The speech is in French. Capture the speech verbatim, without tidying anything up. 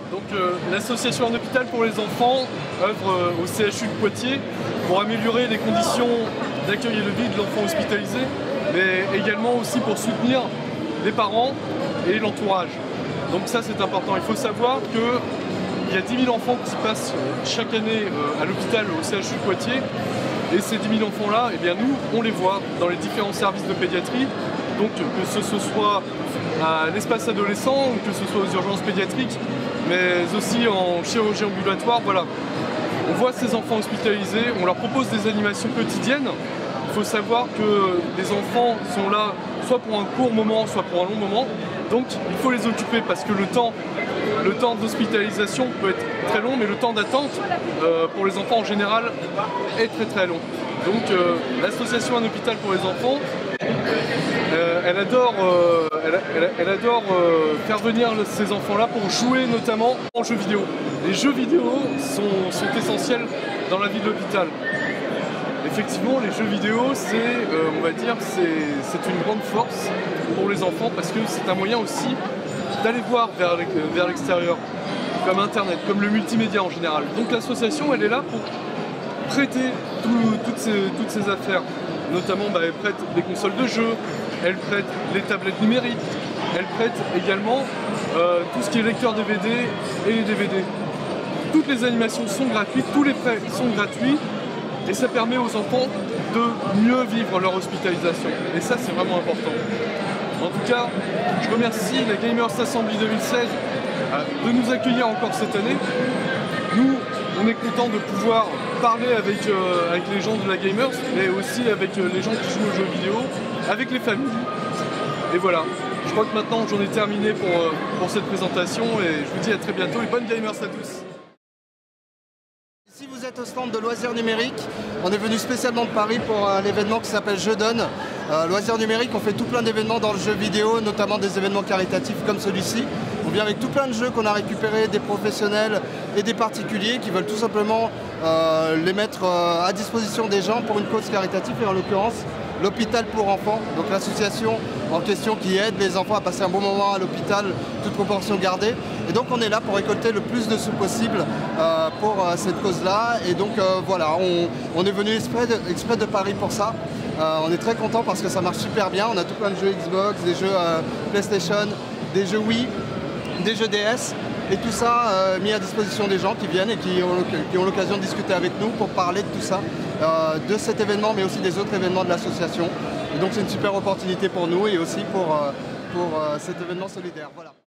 Donc euh, l'association Un Hôpital pour les enfants œuvre euh, au C H U de Poitiers pour améliorer les conditions d'accueil et de vie de l'enfant hospitalisé, mais également aussi pour soutenir les parents et l'entourage. Donc ça c'est important. Il faut savoir qu'il y a dix mille enfants qui passent chaque année euh, à l'hôpital au C H U de Poitiers, et ces dix mille enfants là, eh bien nous on les voit dans les différents services de pédiatrie, donc que ce soit à l'espace adolescent ou que ce soit aux urgences pédiatriques, mais aussi en chirurgie ambulatoire. Voilà. On voit ces enfants hospitalisés, on leur propose des animations quotidiennes. Il faut savoir que les enfants sont là soit pour un court moment, soit pour un long moment. Donc il faut les occuper parce que le temps, le temps d'hospitalisation peut être très long, mais le temps d'attente euh, pour les enfants en général est très très long. Donc euh, l'association Un Hôpital pour les enfants, euh, elle adore, euh, elle, elle, elle adore euh, faire venir ces enfants-là pour jouer notamment en jeux vidéo. Les jeux vidéo sont, sont essentiels dans la vie de l'hôpital. Effectivement, les jeux vidéo, c'est, euh, on va dire, c'est une grande force pour les enfants parce que c'est un moyen aussi d'aller voir vers l'extérieur, comme Internet, comme le multimédia en général. Donc l'association, elle est là pour prêter tout, toutes, ces, toutes ces affaires. Notamment, bah, elle prête les consoles de jeux, elle prête les tablettes numériques, elle prête également euh, tout ce qui est lecteur D V D et les D V D. Toutes les animations sont gratuites, tous les prêts sont gratuits, et ça permet aux enfants de mieux vivre leur hospitalisation. Et ça, c'est vraiment important. En tout cas, je remercie la Gamers Assembly deux mille seize de nous accueillir encore cette année. Nous, on est content de pouvoir parler avec, euh, avec les gens de la Gamers, mais aussi avec euh, les gens qui jouent aux jeux vidéo, avec les familles. Et voilà, je crois que maintenant j'en ai terminé pour, euh, pour cette présentation, et je vous dis à très bientôt et bonne Gamers à tous. Si vous êtes au stand de Loisirs Numériques, on est venu spécialement de Paris pour un événement qui s'appelle Je Donne. Euh, Loisirs Numériques, on fait tout plein d'événements dans le jeu vidéo, notamment des événements caritatifs comme celui-ci. On vient avec tout plein de jeux qu'on a récupérés des professionnels et des particuliers qui veulent tout simplement euh, les mettre euh, à disposition des gens pour une cause caritative, et en l'occurrence l'hôpital pour enfants, donc l'association en question qui aide les enfants à passer un bon moment à l'hôpital, toute proportion gardée. Et donc on est là pour récolter le plus de sous possible euh, pour euh, cette cause-là. Et donc euh, voilà, on, on est venu exprès de, exprès de Paris pour ça. Euh, on est très content parce que ça marche super bien. On a tout plein de jeux Xbox, des jeux euh, PlayStation, des jeux Wii, des jeux D S. Et tout ça euh, mis à disposition des gens qui viennent et qui ont, qui ont l'occasion de discuter avec nous pour parler de tout ça, euh, de cet événement, mais aussi des autres événements de l'association. Et donc c'est une super opportunité pour nous et aussi pour, euh, pour euh, cet événement solidaire. Voilà.